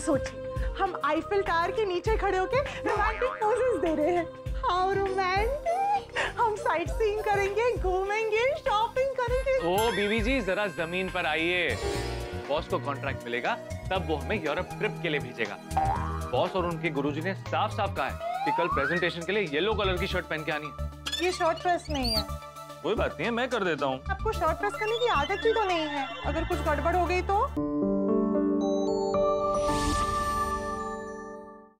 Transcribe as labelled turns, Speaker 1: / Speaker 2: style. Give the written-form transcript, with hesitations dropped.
Speaker 1: सोचिए, हम Eiffel tower के नीचे खड़े होके रोमांटिक पोजेस दे रहे हैं। How romantic! हम साइट सीइंग करेंगे, घूमेंगे, शॉपिंग करेंगे।
Speaker 2: ओ बीवी जी, जरा जमीन पर आइए। बॉस को कॉन्ट्रैक्ट मिलेगा तब वो हमें यूरोप ट्रिप के लिए भेजेगा। बॉस और उनके गुरुजी ने साफ साफ कहा है कि कल प्रेजेंटेशन के लिए येलो कलर की शर्ट पहन के आनी है।
Speaker 1: ये शॉर्ट प्रेस नहीं है।
Speaker 2: कोई बात नहीं है, मैं कर देता हूँ।
Speaker 1: आपको शॉर्ट प्रेस करने की आदत ही तो नहीं है, अगर कुछ गड़बड़ हो गई तो